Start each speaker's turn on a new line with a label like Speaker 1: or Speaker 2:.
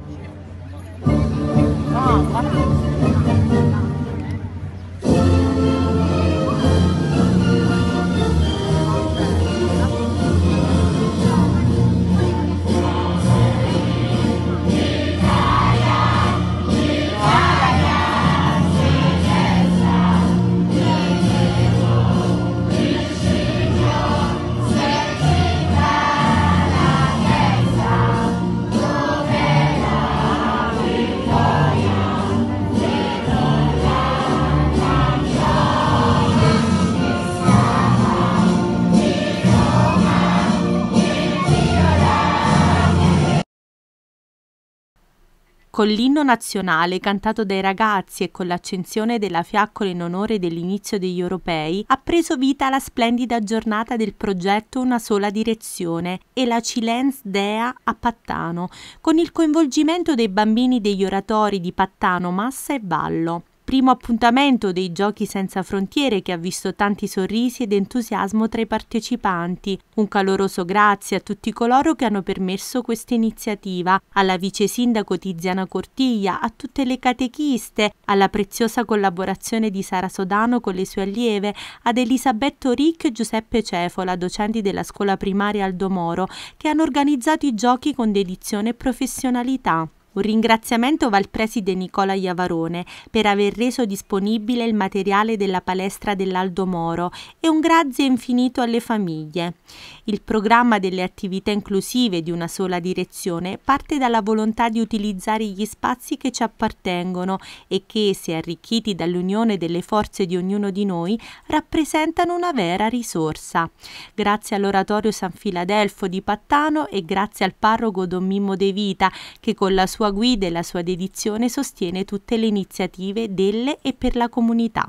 Speaker 1: Con l'inno nazionale cantato dai ragazzi e con l'accensione della fiaccola in onore dell'inizio degli europei, ha preso vita la splendida giornata del progetto Una sola direzione e la Chilens Dea a Pattano, con il coinvolgimento dei bambini degli oratori di Pattano, Massa e Vallo. Primo appuntamento dei Giochi Senza Frontiere che ha visto tanti sorrisi ed entusiasmo tra i partecipanti. Un caloroso grazie a tutti coloro che hanno permesso questa iniziativa, alla vice sindaco Tiziana Cortiglia, a tutte le catechiste, alla preziosa collaborazione di Sara Sodano con le sue allieve, ad Elisabetta Ricchio e Giuseppe Cefola, docenti della scuola primaria Aldo Moro, che hanno organizzato i giochi con dedizione e professionalità. Un ringraziamento va al preside Nicola Iavarone per aver reso disponibile il materiale della palestra dell'Aldo Moro e un grazie infinito alle famiglie. Il programma delle attività inclusive di Una sola direzione parte dalla volontà di utilizzare gli spazi che ci appartengono e che, se arricchiti dall'unione delle forze di ognuno di noi, rappresentano una vera risorsa. Grazie all'Oratorio San Filadelfo di Pattano e grazie al parroco Don Mimmo De Vita che con la sua guida e la sua dedizione sostiene tutte le iniziative delle e per la comunità.